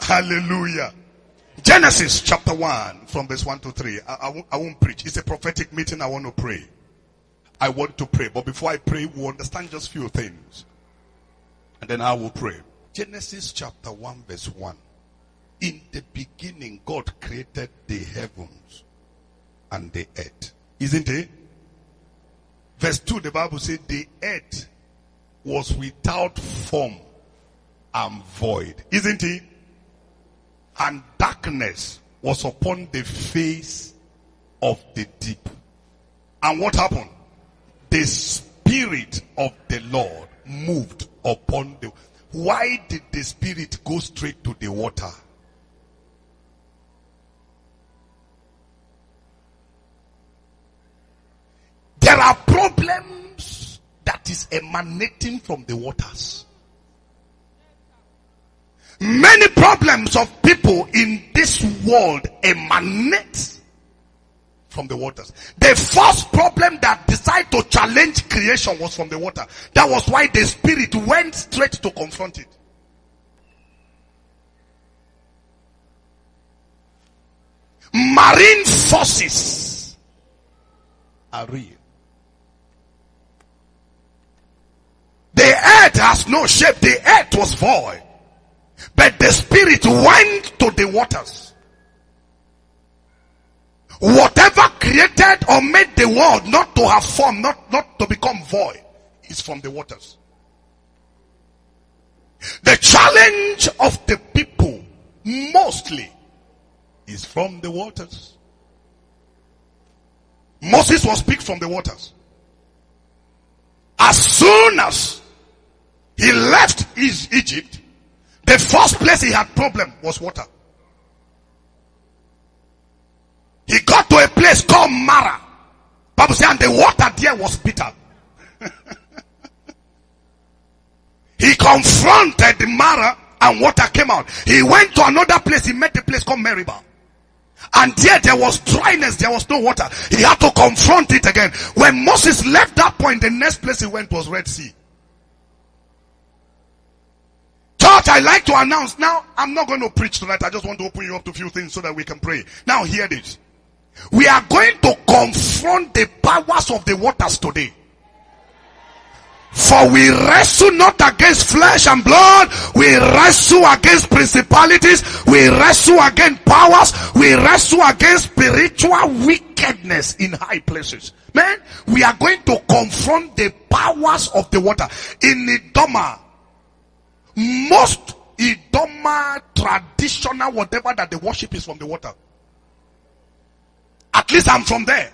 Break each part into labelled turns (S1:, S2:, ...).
S1: Hallelujah. Genesis chapter 1 from verse 1 to 3. I won't preach. It's a prophetic meeting. I want to pray. I want to pray. But before I pray, we'll understand just few things. And then I will pray. Genesis chapter 1 verse 1. In the beginning, God created the heavens and the earth. Isn't it? Verse 2, the Bible said the earth was without form and void. Isn't it? And darkness was upon the face of the deep. And what happened? The Spirit of the Lord moved upon the... Why did the Spirit go straight to the water? There are problems that is emanating from the waters. Many problems of people in this world emanate from the waters. The first problem that decided to challenge creation was from the water. That was why the Spirit went straight to confront it. Marine forces are real. The earth has no shape. The earth was void. But the Spirit went to the waters. Whatever created or made the world not to have form, not to become void, is from the waters. The challenge of the people mostly is from the waters. Moses was picked from the waters. As soon as he left Egypt, the first place he had problem was water. He got to a place called Mara. Bible says, and the water there was bitter. He confronted the Mara and water came out. He went to another place. He met a place called Meribah. And there was dryness. There was no water. He had to confront it again. When Moses left that point, the next place he went was Red Sea. Church, I like to announce. Now, I'm not going to preach tonight. I just want to open you up to a few things so that we can pray. Now, hear this. We are going to confront the powers of the waters today. For we wrestle not against flesh and blood. We wrestle against principalities. We wrestle against powers. We wrestle against spiritual wickedness in high places. Man, we are going to confront the powers of the water. In Idoma, most Idoma traditional whatever that they worship is from the water. At least I'm from there.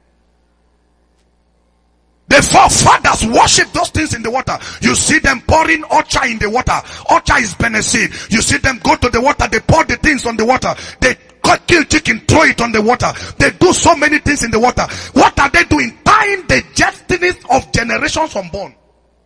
S1: The forefathers worship those things in the water. You see them pouring Ocha in the water. Ocha is Benesid. You see them go to the water. They pour the things on the water. They kill chicken, throw it on the water. They do so many things in the water. What are they doing? Tying the destinies of generations unborn.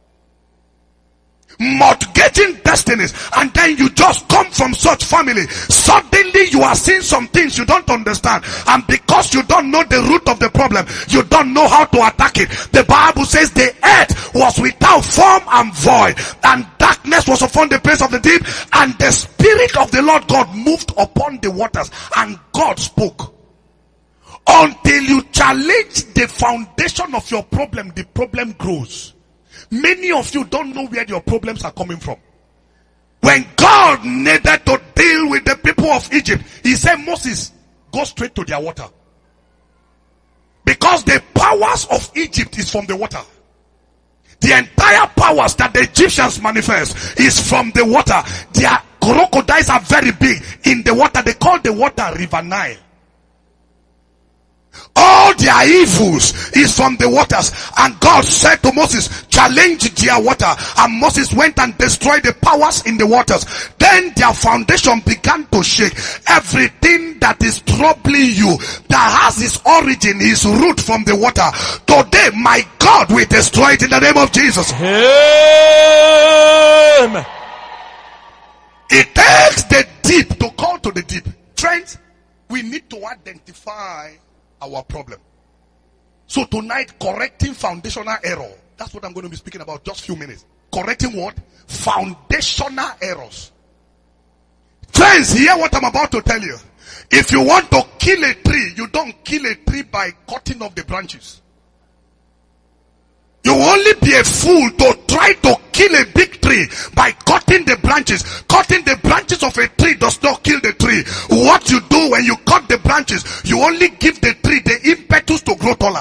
S1: Mortgaging destinies, and then you just come from such family. Suddenly you are seeing some things you don't understand, and because you don't know the root of the problem, you don't know how to attack it. The Bible says the earth was without form and void, and darkness was upon the face of the deep, and the Spirit of the Lord God moved upon the waters, and God spoke. Until you challenge the foundation of your problem, the problem grows. Many of you don't know where your problems are coming from. When God needed to deal with the people of Egypt, he said, Moses, go straight to their water. Because the powers of Egypt is from the water. The entire powers that the Egyptians manifest is from the water. Their crocodiles are very big in the water. They call the water River Nile. All their evils is from the waters. And God said to Moses, challenge their water. And Moses went and destroyed the powers in the waters. Then their foundation began to shake. Everything that is troubling you, that has its origin, its root from the water, today my God will destroy it in the name of Jesus.
S2: Amen.
S1: It takes the deep to call to the deep. Friends, we need to identify our problem. So tonight, correcting foundational error. That's what I'm going to be speaking about just a few minutes. Correcting what? Foundational errors. Friends, Friends, hear what I'm about to tell you. If you want to kill a tree, you don't kill a tree by cutting off the branches. You will only be a fool to try to kill a big tree by cutting the branches. Cutting the branches of a tree does not kill the tree. What you do when you cut the branches, you only give the tree the impetus to grow taller.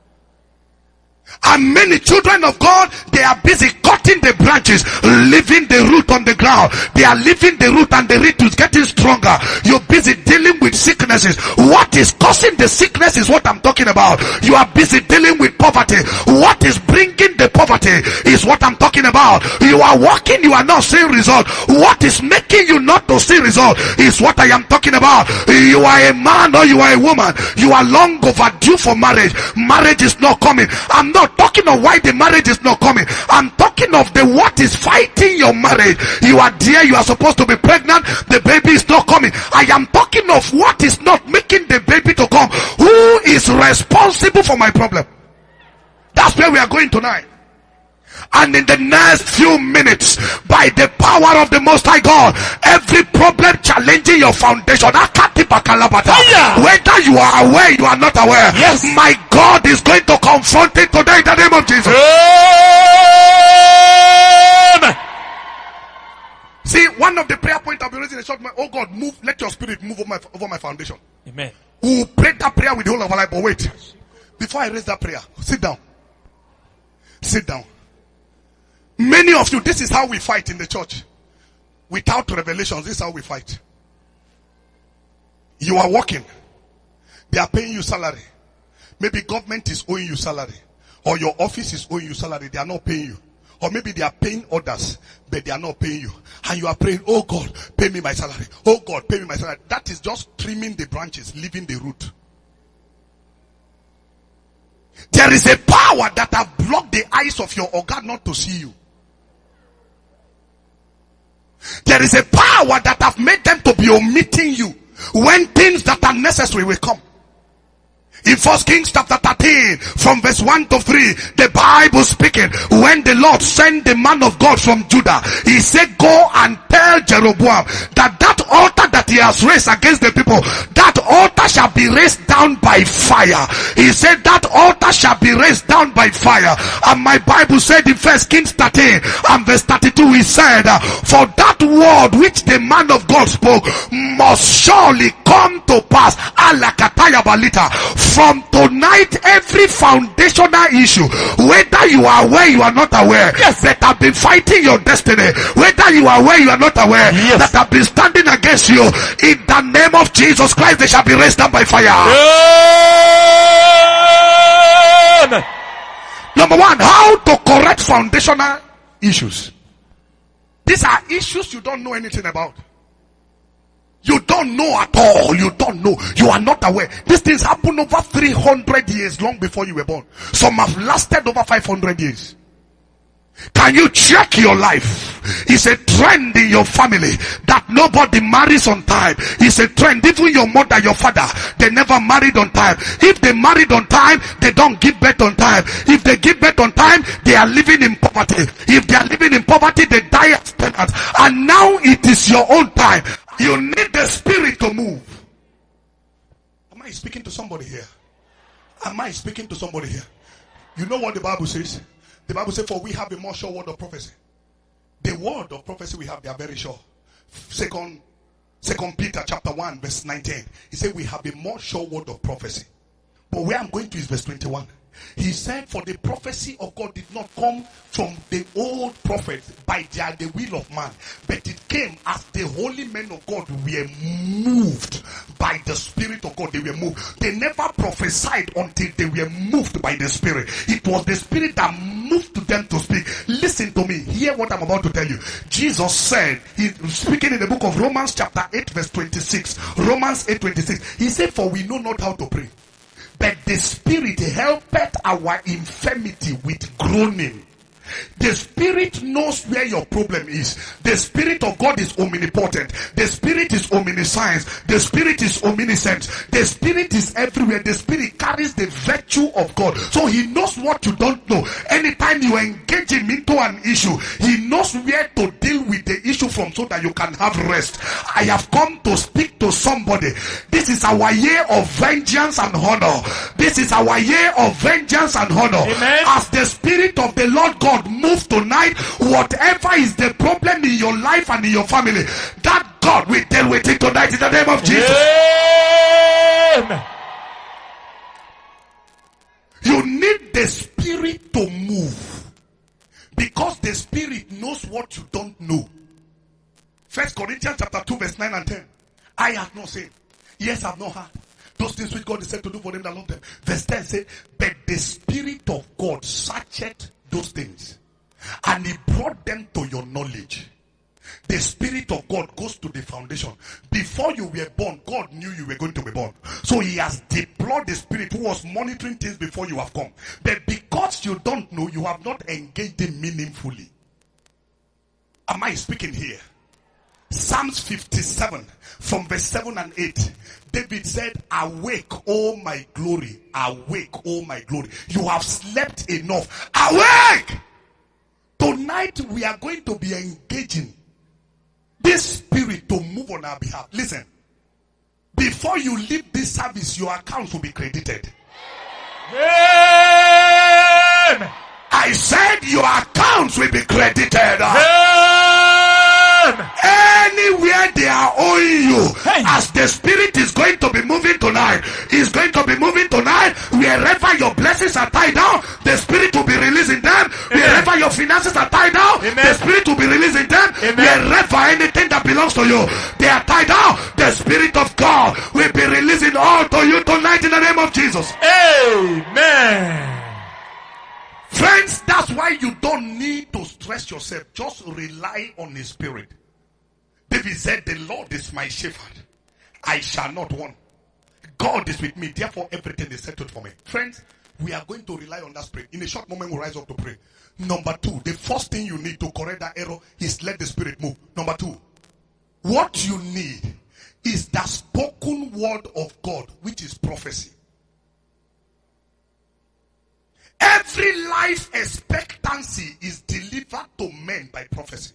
S1: And many children of God, they are busy cutting the branches, leaving the root on the ground. They are leaving the root and the root is getting stronger. You're busy dealing with sicknesses. What is causing the sickness is what I'm talking about. You are busy dealing with poverty. What is bringing the poverty is what I'm talking about. You are working, you are not seeing result. What is making you not to see result is what I am talking about. You are a man or you are a woman. You are long overdue for marriage. Marriage is not coming. I'm not talking of why the marriage is not coming. I'm talking of the what is fighting your marriage. You are there, you are supposed to be pregnant, the baby is not coming. I am talking of what is not making the baby to come. Who is responsible for my problem? That's where we are going tonight. And in the next few minutes, by the power of the Most High God, every problem challenging your foundation, whether you are aware, you are not aware, yes, my God is going to confront it today in the name of Jesus. Amen. See, one of the prayer points I'll be raising a short man. Oh God, move, let your spirit move over my foundation. Amen. We will pray that prayer with the whole of our life. But wait, before I raise that prayer, sit down. Sit down. Many of you, this is how we fight in the church. Without revelations, this is how we fight. You are working. They are paying you salary. Maybe government is owing you salary. Or your office is owing you salary. They are not paying you. Or maybe they are paying others, but they are not paying you. And you are praying, oh God, pay me my salary. Oh God, pay me my salary. That is just trimming the branches, leaving the root. There is a power that have blocked the eyes of your organ not to see you. There is a power that have made them to be omitting you when things that are necessary will come. In 1 Kings chapter 13 from verse 1 to 3, the Bible speaking, when the Lord sent the man of God from Judah, he said, go and tell Jeroboam that altar that he has raised against the people, that altar shall be raised down by fire. He said that altar shall be raised down by fire. And my Bible said in 1 Kings 13 and verse 32, he said, for that word which the man of God spoke must surely come to pass. From tonight, every foundational issue, whether you are aware, you are not aware, yes, that have been fighting your destiny, whether you are aware, you are not aware, yes, that have been standing against you, in the name of Jesus Christ, they shall be raised up by fire. Amen. Number one, how to correct foundational issues. These are issues you don't know anything about. You don't know at all. You don't know. You are not aware. These things happen over 300 years long before you were born. Some have lasted over 500 years. Can you check your life? It's a trend in your family that nobody marries on time. It's a trend. Even your mother, your father, they never married on time. If they married on time, they don't give birth on time. If they give birth on time, they are living in poverty. If they are living in poverty, they die as tenants. And now it is your own time. You need the spirit to move. Am I speaking to somebody here? Am I speaking to somebody here? You know what the Bible says? The Bible says, for we have a more sure word of prophecy. The word of prophecy we have, they are very sure. Second Peter chapter 1 verse 19. He said we have a more sure word of prophecy. But where I'm going to is verse 21. He said, for the prophecy of God did not come from the old prophets by the will of man, but it came as the holy men of God were moved by the Spirit of God. They were moved. They never prophesied until they were moved by the Spirit. It was the Spirit that moved to them to speak. Listen to me. Hear what I'm about to tell you. Jesus said, he's speaking in the book of Romans chapter 8 verse 26. Romans 8:26. He said, for we know not how to pray, but the Spirit helpeth our infirmity with groaning. The Spirit knows where your problem is. The Spirit of God is omnipotent. The Spirit is omnipresent. omniscience. The Spirit is omniscient. The Spirit is everywhere. The Spirit carries the virtue of God. So he knows what you don't know. Anytime you engage him into an issue, he knows where to deal with the issue from so that you can have rest. I have come to speak to somebody. This is our year of vengeance and honor. This is our year of vengeance and honor.
S2: Amen.
S1: As the Spirit of the Lord God moves tonight, whatever is the problem in your life and in your family, that God will deal with it tonight in the name of Jesus.
S2: Amen.
S1: You need the Spirit to move, because the Spirit knows what you don't know. 1 Corinthians chapter 2 verse 9 and 10. I have not seen, yes, I have not heard those things which God is said to do for them that love them. Verse 10 said, but the Spirit of God searcheth those things, and he brought them to your knowledge. The Spirit of God goes to the foundation. Before you were born, God knew you were going to be born. So he has deployed the Spirit who was monitoring things before you have come. But because you don't know, you have not engaged him meaningfully. Am I speaking here? Psalms 57 from verse 7 and 8. David said, awake, O my glory. Awake, O my glory. You have slept enough. Awake! Tonight we are going to be engaging this Spirit to move on our behalf. Listen, before you leave this service, your accounts will be credited.
S2: Amen.
S1: I said your accounts will be credited. Anywhere they are owing you, as the Spirit is going to be moving tonight, is going to be moving tonight. Wherever your blessings are tied down, the Spirit will be releasing them. Wherever your finances are tied down, the Spirit will be releasing them. Wherever anything that belongs to you, they are tied down, the Spirit of God will be releasing all to you tonight in the name of Jesus.
S2: Amen.
S1: Friends, that's why you don't need to stress yourself. Just rely on His Spirit. David said, the Lord is my shepherd, I shall not want. God is with me, therefore everything is settled for me. Friends, we are going to rely on that Spirit. In a short moment, we'll rise up to pray. Number two, the first thing you need to correct that error is let the Spirit move. Number two, what you need is the spoken word of God, which is prophecy. Every life expectancy is delivered to men by prophecy.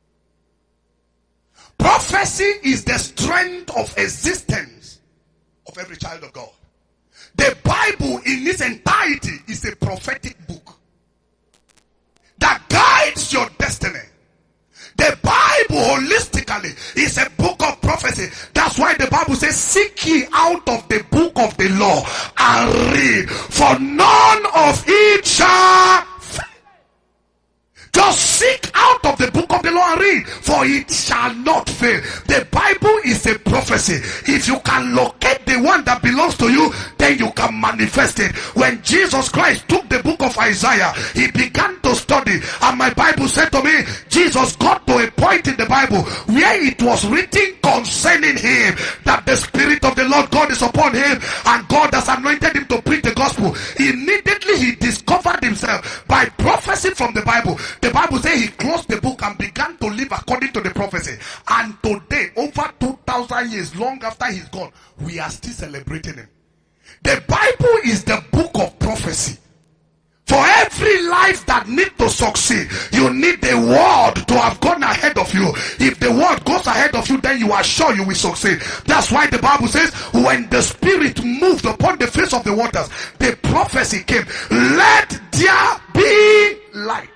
S1: Prophecy is the strength of existence of every child of God. The Bible in its entirety is a prophetic book that guides your destiny. The Bible holistically is a book of prophecy. That's why the Bible says, seek ye out of the book of the law and read, for none of it shall fail. Just seek out of the book of the law and read, for it shall not fail. The Bible is a prophecy. If you can locate the one that belongs to you, then you can manifest it. When Jesus Christ took the book of Isaiah, he began to study, and my Bible said to me, Jesus got to a point in the Bible where it was written concerning him that the Spirit of the Lord God is upon him, and God has anointed him to preach the gospel. Immediately he discovered himself by prophecy from the Bible. The Bible says he closed the book and began to live according to the prophecy. And today, over 2,000 years, long after he's gone, we are still celebrating him. The Bible is the book of prophecy. For every life that needs to succeed, you need the word to have gone ahead of you. If the word goes ahead of you, then you are sure you will succeed. That's why the Bible says, when the Spirit moved upon the face of the waters, the prophecy came. Let there be light.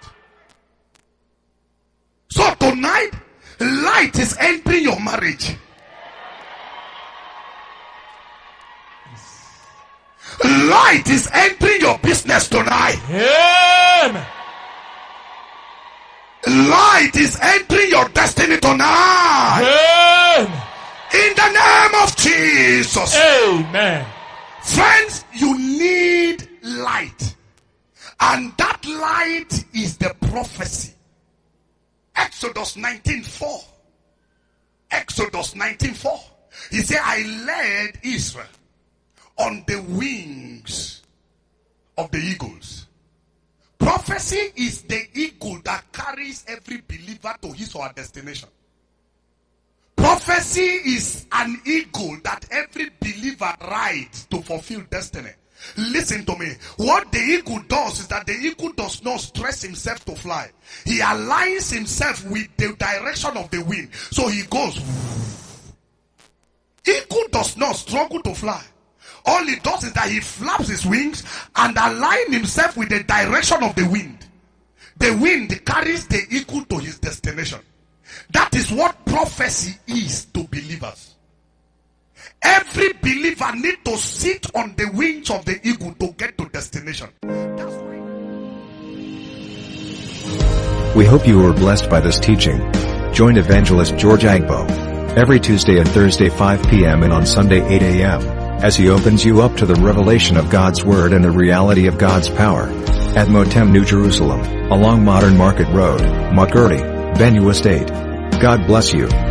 S1: So tonight, light is entering your marriage. Light is entering your business tonight.
S2: Amen.
S1: Light is entering your destiny tonight.
S2: Amen.
S1: In the name of Jesus.
S2: Amen.
S1: Friends, you need light. And that light is the prophecy. Exodus 19:4. Exodus 19:4. He said, I led Israel on the wings of the eagles. Prophecy is the eagle that carries every believer to his or her destination. Prophecy Prophecy is an eagle that every believer rides to fulfill destiny. Listen to me. What the eagle does is that the eagle does not stress himself to fly. He aligns himself with the direction of the wind. So he goes. Eagle does not struggle to fly. All he does is that he flaps his wings and aligns himself with the direction of the wind. The wind carries the eagle to his destination. That is what prophecy is to believers. Every believer needs to sit on the wings of the eagle to get to destination. That's why.
S3: We hope you were blessed by this teaching. Join Evangelist George Agbo every Tuesday and Thursday 5 p.m. and on Sunday 8 a.m. as he opens you up to the revelation of God's Word and the reality of God's power. At Motem New Jerusalem, along Modern Market Road, Makati, Benue State. God bless you.